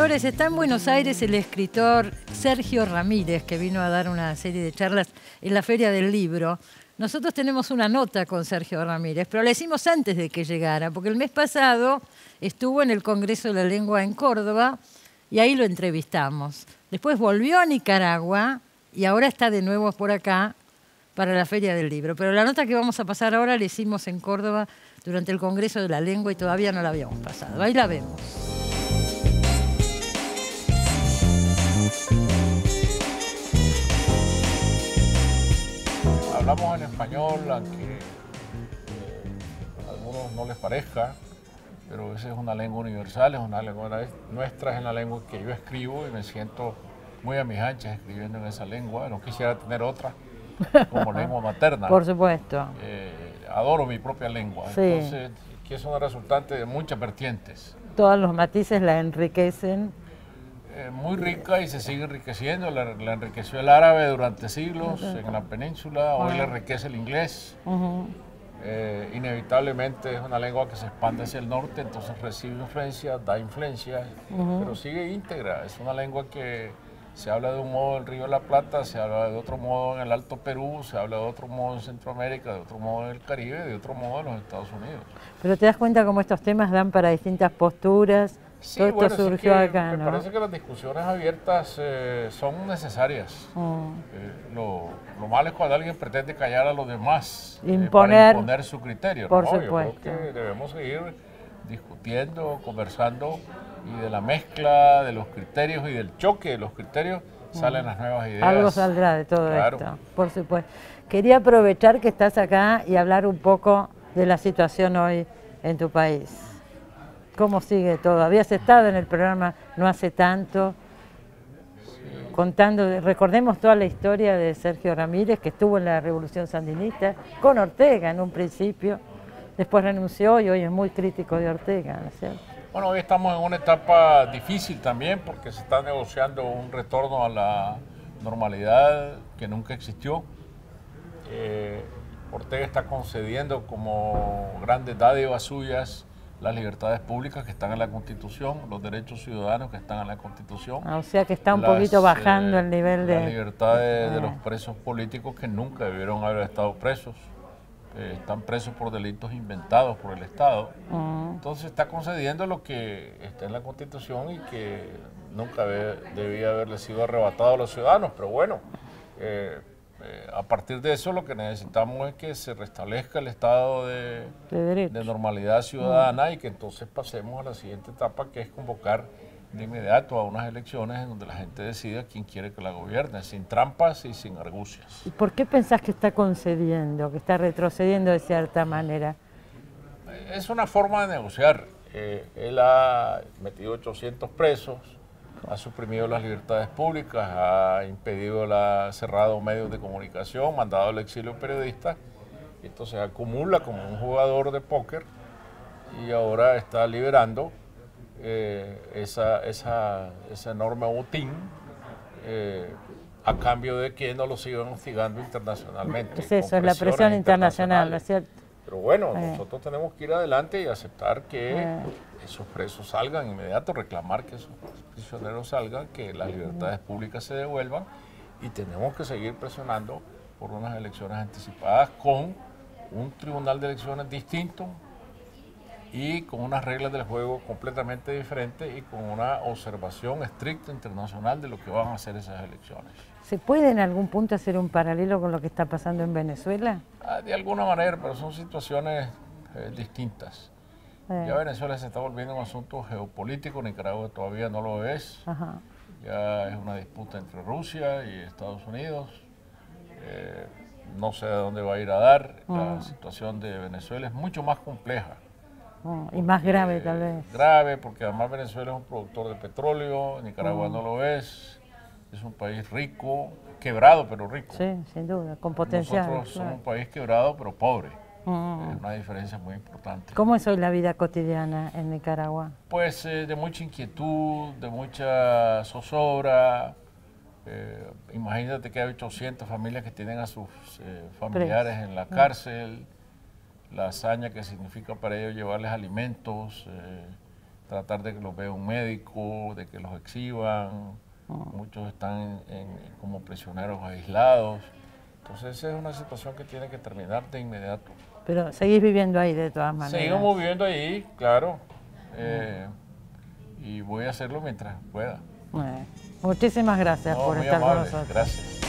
señores, está en Buenos Aires el escritor Sergio Ramírez, que vino a dar una serie de charlas en la Feria del Libro. Nosotros tenemos una nota con Sergio Ramírez, pero la hicimos antes de que llegara, porque el mes pasado estuvo en el Congreso de la Lengua en Córdoba y ahí lo entrevistamos. Después volvió a Nicaragua y ahora está de nuevo por acá para la Feria del Libro. Pero la nota que vamos a pasar ahora la hicimos en Córdoba durante el Congreso de la Lengua y todavía no la habíamos pasado. Ahí la vemos. Hablamos en español, aunque a algunos no les parezca, pero esa es una lengua universal, es una lengua nuestra, es la lengua que yo escribo y me siento muy a mis anchas escribiendo en esa lengua. No quisiera tener otra como lengua materna. Por supuesto. Adoro mi propia lengua, Sí. entonces que es una resultante de muchas vertientes. Todos los matices la enriquecen. Muy rica y se sigue enriqueciendo. La enriqueció el árabe durante siglos en la península, hoy le enriquece el inglés. Inevitablemente es una lengua que se expande hacia el norte, entonces recibe influencia, da influencia, pero sigue íntegra. Es una lengua que se habla de un modo en el Río de la Plata, se habla de otro modo en el Alto Perú, se habla de otro modo en Centroamérica, de otro modo en el Caribe, de otro modo en los Estados Unidos. Pero te das cuenta cómo estos temas dan para distintas posturas. Sí, todo esto bueno, surgió es que acá, me ¿no? parece que las discusiones abiertas son necesarias. Lo malo es cuando alguien pretende callar a los demás para imponer su criterio. Por ¿no? supuesto. Yo creo que debemos seguir discutiendo, conversando, y de la mezcla de los criterios y del choque de los criterios salen las nuevas ideas. Algo saldrá de todo Claro. esto, por supuesto. Quería aprovechar que estás acá y hablar un poco de la situación hoy en tu país. ¿Cómo sigue todo? Habías estado en el programa no hace tanto, contando, recordemos toda la historia de Sergio Ramírez, que estuvo en la Revolución Sandinista, con Ortega en un principio, después renunció y hoy es muy crítico de Ortega, ¿no es cierto? Bueno, hoy estamos en una etapa difícil también porque se está negociando un retorno a la normalidad que nunca existió. Ortega está concediendo como grandes dádivas suyas las libertades públicas que están en la Constitución, los derechos ciudadanos que están en la Constitución. O sea que está un poquito bajando el nivel de... Las libertades de los presos políticos que nunca debieron haber estado presos. Están presos por delitos inventados por el Estado. Entonces está concediendo lo que está en la Constitución y que nunca debía haberle sido arrebatado a los ciudadanos. Pero bueno, a partir de eso lo que necesitamos es que se restablezca el estado de normalidad ciudadana y que entonces pasemos a la siguiente etapa, que es convocar de inmediato a unas elecciones en donde la gente decida quién quiere que la gobierne, sin trampas y sin argucias. ¿Y por qué pensás que está concediendo, que está retrocediendo de cierta manera? Es una forma de negociar. Él ha metido 800 presos, ha suprimido las libertades públicas, ha cerrado medios de comunicación, mandado al exilio periodistas, y entonces acumula como un jugador de póker y ahora está liberando ese enorme botín a cambio de que no lo sigan hostigando internacionalmente. Es eso, es la presión internacional, ¿no es cierto? Pero bueno, nosotros tenemos que ir adelante y aceptar que esos presos salgan inmediato, reclamar que esos prisioneros salgan, que las libertades públicas se devuelvan, y tenemos que seguir presionando por unas elecciones anticipadas con un tribunal de elecciones distinto y con unas reglas del juego completamente diferentes y con una observación estricta internacional de lo que van a hacer esas elecciones. ¿Se puede en algún punto hacer un paralelo con lo que está pasando en Venezuela? De alguna manera, pero son situaciones distintas. Ya Venezuela se está volviendo un asunto geopolítico, Nicaragua todavía no lo es. Ya es una disputa entre Rusia y Estados Unidos. No sé a dónde va a ir a dar. La situación de Venezuela es mucho más compleja. Y más grave tal vez. Grave porque además Venezuela es un productor de petróleo, Nicaragua no lo es un país rico, quebrado pero rico. Sí, sin duda, con potencial. Nosotros somos un país quebrado pero pobre. Es una diferencia muy importante. ¿Cómo es hoy la vida cotidiana en Nicaragua? Pues de mucha inquietud, de mucha zozobra. Imagínate que hay 800 familias que tienen a sus familiares en la cárcel, la hazaña que significa para ellos llevarles alimentos, tratar de que los vea un médico, de que los exhiban. Muchos están como prisioneros aislados. Entonces esa es una situación que tiene que terminar de inmediato. Pero seguís viviendo ahí de todas maneras. Seguimos viviendo ahí, claro. Y voy a hacerlo mientras pueda. Muchísimas gracias por muy estar amable, con nosotros. Gracias.